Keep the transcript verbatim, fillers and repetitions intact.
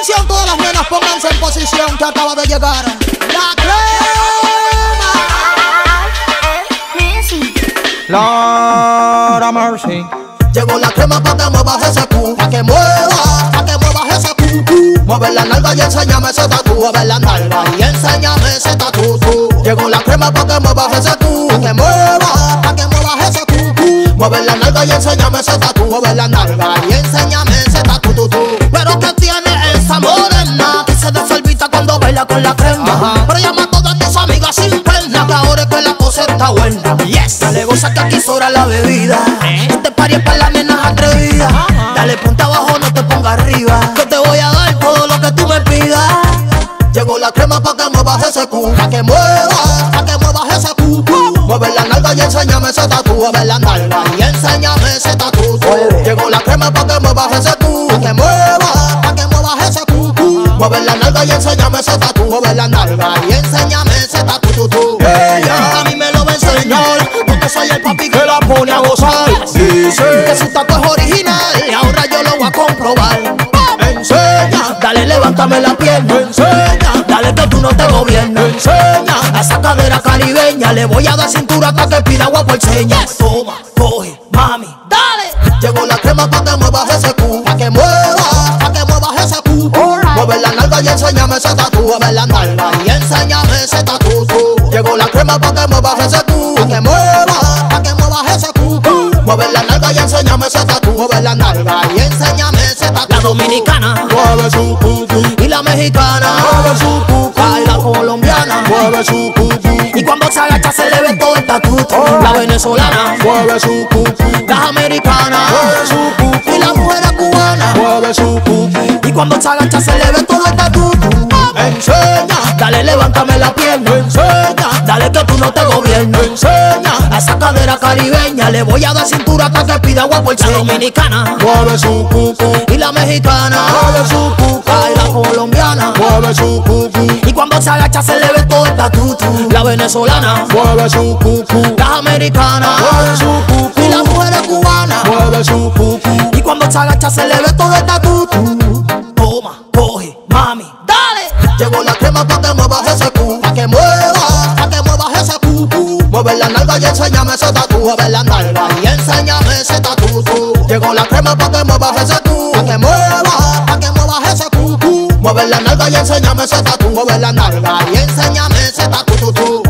Atención, todas las nenas, pónganse en posición, que acaba de llegar La Crema. Lord mercy. Llegó La Crema pa' que muevas ese cu, pa' que muevas, pa' que muevas ese cu, cu. Mueve la nalga y enséñame ese tatu, mueve la nalga y enséñame ese tatu, tu. Llegó La Crema pa' que muevas ese cu, pa' que muevas, pa' que muevas ese cu, cu. Mueve la nalga y enséñame ese tatu, mueve la nalga y enséñame ese tatu, tu, tu. Pero que tiene esa morena que se desorbita cuando baila con La Crema. Ajá. Pero llama a todas tus amigas sin pena, que ahora es que la cosa está buena. Yes. Dale, goza que aquí sobra la bebida. ¿Eh? Este party es para las nenas atrevidas. Ajá. Dale punta abajo, no te pongas arriba, que te voy a dar todo lo que tú me pidas. Llegó La Crema pa' que muevas ese cu, pa' que muevas, pa' que muevas ese cu, cu. Mueve la nalga y enséñame ese tatu, mueve la nalga y enséñame ese tatu. Llegó La Crema pa' que muevas ese cu, pa' que muevas, pa' que muevas ese cu, cu. Mueve la nalga y enséñame ese tatu, mueve la nalga y enséñame ese tatu, tu, tu. Ella a mí me lo va a enseñar, porque soy el papi que la pone a gozar. Dice que su tatu es original y ahora yo lo voy a comprobar. Enseña, dale, levántame la pierna. Enseña, dale que tú no te gobiernas. Enseña, a esa cadera caribeña le voy a dar cintura hasta que pida agua por señas. Toma, coge, mami, dale. Llegó La Crema pa' que muevas ese cu, pa' que muevas, pa' que muevas ese cu. Mueve la nalga y enséñame ese tatu, mueve la nalga y enséñame ese tatu. Llegó La Crema pa' que muevas ese cu, pa' que muevas, pa' que muevas ese cu. Mueve la nalga y enséñame ese tatu, mueve la nalga y enséñame ese tatu. La dominicana mueve su cucu y la mexicana mueve su cucu. Y la colombiana mueve su cucu y cuando se agacha se le ve todo el tatu. La venezolana mueve su cucu, la americana mueve su cucu y la mujer cubana mueve su cucu y cuando se agacha se le ve todo el tatu. Enseña, dale, levántame la pierna. Enseña, dale que tú no te gobiernas. Enseña, a esa cadera caribeña le voy a dar cintura hasta que pida agua por señas. La dominicana mueve su cucu y la mexicana mueve su cucu. Y la colombiana mueve su cucu y cuando se agacha se le ve todo el tatu. La venezolana mueve su cucu, la americana mueve su cucu y la mujer cubana mueve su cucu y cuando se agacha se le ve todo el tatu. Toma, coge, mami, dale. Llegó La Crema pa' que muevas ese cu, pa' que muevas, pa' que muevas ese cu, cu. Mueve la nalga y enséñame ese tatu, mueve la nalga y enséñame ese tatu. Llegó La Crema pa' que muevas ese cu, pa' que muevas, pa' que muevas ese cu, cu. Mueve la nalga y enséñame ese tatu, mueve la nalga y enséñame ese tatu.